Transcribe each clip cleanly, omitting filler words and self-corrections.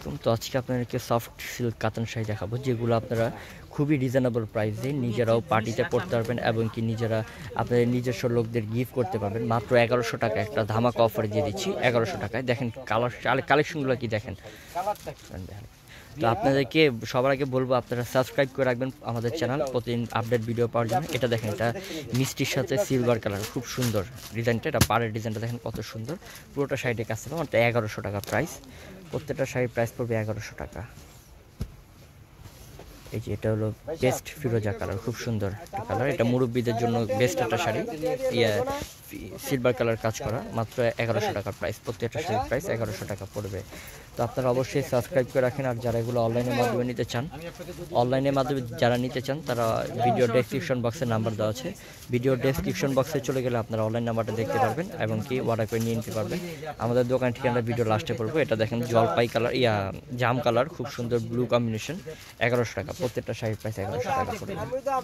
আলাইকুম। তো আজকে আপনাদেরকে সফট সিল্ক কাতান শাড়ি দেখাবো, যেগুলো আপনারা খুবই রিজনেবল প্রাইসে নিজেরাও পার্টিতে পরতে পারবেন এবং কি নিজেরা আপনাদের নিজস্ব লোকদের গিফট করতে পারবেন। মাত্র 1100 টাকা একটা ধামাকা অফার দিয়ে দিচ্ছি 1100 টাকায়। দেখেন কালেকশনগুলো কি দেখেন। তো আপনাদেরকে সবার আগে বলবো আপনারা সাবস্ক্রাইব করে রাখবেন আমাদের চ্যানেল প্রতিদিন আপডেট ভিডিও পাওয়ার জন্য। এটা দেখেন, এটা মিষ্টির সাথে সিলভার কালার, খুব সুন্দর ডিজাইনটা। এটা পাড়ের ডিজাইনটা দেখেন কত সুন্দর। পুরোটা শাড়িতে কাছে পাবেন 1100 টাকা প্রাইস। প্রত্যেকটা শাড়ির প্রাইস পড়বে 1100 টাকা। এই যে এটা হলো বেস্ট ফিরোজা কালার, খুব সুন্দর একটা কালার। এটা মুরব্বীদের জন্য বেস্ট একটা শাড়ি, সিলভার কালার কাজ করা, মাত্র 1100 টাকা প্রাইস। প্রত্যেকটা শাড়ির প্রাইস 1100 টাকা পড়বে। তো আপনারা অবশ্যই সাবস্ক্রাইব করে রাখেন। আর যারা এগুলো অনলাইনের মাধ্যমে নিতে চান, অনলাইনের মাধ্যমে যারা নিতে চান তারা ভিডিও ডেসক্রিপশন বক্সে নাম্বার দেওয়া আছে, ভিডিও ডেসক্রিপশন বক্সে চলে গেলে আপনারা অনলাইন নাম্বারটা দেখতে পারবেন এবং কি অর্ডার করে নিয়ে নিতে পারবেন। আমাদের দোকান ঠিকানা ভিডিও লাস্টে পড়বো। এটা দেখেন জলপাই কালার, জাম কালার, খুব সুন্দর ব্লু কম্বিনেশন, 1100 টাকা। প্রত্যেকটা শাড়ির প্রাইস 1100 টাকা পড়বে।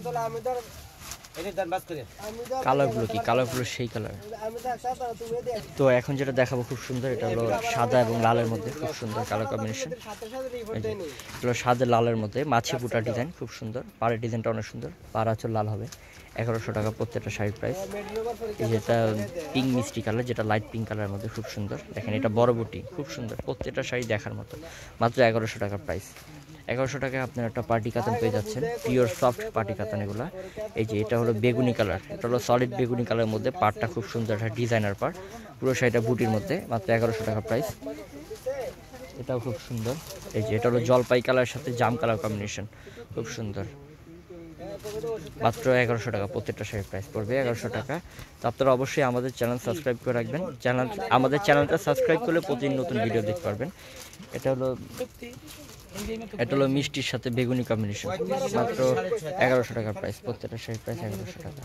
কালারগুলো কি, কালারগুলো সেই কালার। তো এখন যেটা দেখাবো খুব সুন্দর, এটা হলো সাদা এবং লালের মধ্যে, খুব সুন্দর কালার কম্বিনেশন। এগুলো সাদা লালের মধ্যে মাছি বুটা ডিজাইন, খুব সুন্দর। পাড়ের ডিজাইনটা অনেক সুন্দর, পাড় আঁচল লাল হবে। 1100 টাকা প্রত্যেকটা শাড়ির প্রাইস। এই যেটা পিঙ্ক মিষ্টি কালার, যেটা লাইট পিঙ্ক কালারের মধ্যে, খুব সুন্দর। দেখেন এটা বড় বুটি, খুব সুন্দর। প্রত্যেকটা শাড়ি দেখার মতো, মাত্র 1100 টাকা প্রাইস। 1100 টাকায় আপনার একটা পার্টি কাতান পেয়ে যাচ্ছেন, পিওর সফট পার্টি কাতান এগুলা। এই যে এটা হলো বেগুনি কালার, এটা হলো সলিড বেগুনি কালারের মধ্যে, পাড়টা খুব সুন্দর, একটা ডিজাইনার পাড়। পুরো শাড়িটা বুটির মধ্যে, মাত্র 1100 টাকা প্রাইস। এটাও খুব সুন্দর। এই যে এটা হলো জলপাই কালারের সাথে জাম কালার কম্বিনেশন, খুব সুন্দর। মাত্র 1100 টাকা প্রত্যেকটা শাড়ির প্রাইস পড়বে 1100 টাকা। তো আপনারা অবশ্যই আমাদের চ্যানেল সাবস্ক্রাইব করে রাখবেন। আমাদের চ্যানেলটা সাবস্ক্রাইব করলে প্রতিদিন নতুন ভিডিও দেখতে পারবেন। এটা হলো মিষ্টির সাথে বেগুনি কম্বিনেশন, মাত্র 1100 টাকা প্রাইস। প্রত্যেকটা শাড়ির প্রাইস 1100 টাকা।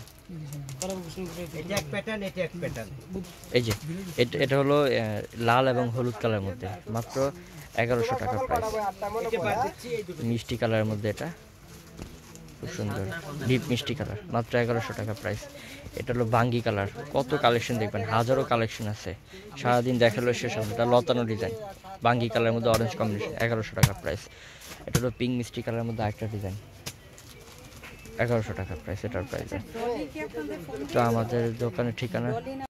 এই যে এটা হলো লাল এবং হলুদ কালারের মধ্যে, মাত্র 1100 টাকা প্রাইস। মিষ্টি কালারের মধ্যে, এটা খুব সুন্দর ডিপ মিষ্টি কালার, মাত্র 1100 টাকা প্রাইস। এটা হলো বাঙ্গি কালার, কত কালেকশন দেখবেন, হাজারো কালেকশন আছে, সারাদিন দেখালো শেষ হবে। এটা লতানো ডিজাইন, বাঙ্গি কালারের মধ্যে অরেঞ্জ কম্বিনেশন, 1100 টাকা প্রাইস। এটা হলো পিঙ্ক মিষ্টি কালারের মধ্যে আরেকটা ডিজাইন, 1100 টাকা প্রাইস এটার প্রাইস। তো আমাদের দোকানের ঠিকানা